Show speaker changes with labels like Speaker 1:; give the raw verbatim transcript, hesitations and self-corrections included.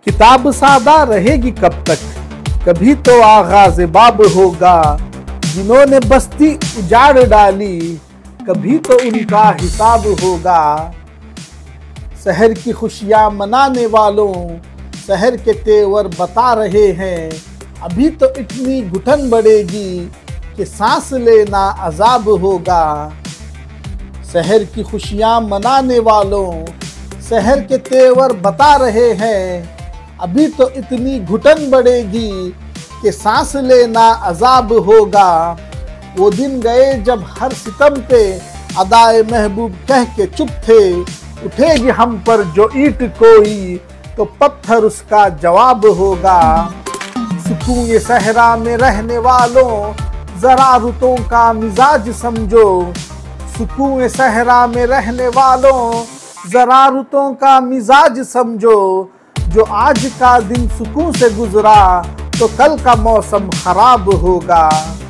Speaker 1: किताब सादा रहेगी कब तक, कभी तो आगाज बाब होगा। जिन्होंने बस्ती उजाड़ डाली, कभी तो उनका हिसाब होगा। शहर की खुशियां मनाने वालों, शहर के तेवर बता रहे हैं। अभी तो इतनी घुटन बढ़ेगी कि सांस लेना अजाब होगा। शहर की खुशियां मनाने वालों, शहर के तेवर बता रहे हैं। अभी तो इतनी घुटन बढ़ेगी कि सांस लेना अजाब होगा। वो दिन गए जब हर सितम पे अदाए महबूब कह के चुप थे। उठेगी हम पर जो ईंट कोई, तो पत्थर उसका जवाब होगा। सुकून ये सहरा में रहने वालों, जरा रुतों का मिजाज समझो। सुकून ये सहरा में रहने वालों, जरा रुतों का मिजाज समझो। जो आज का दिन सुकून से गुजरा, तो कल का मौसम खराब होगा।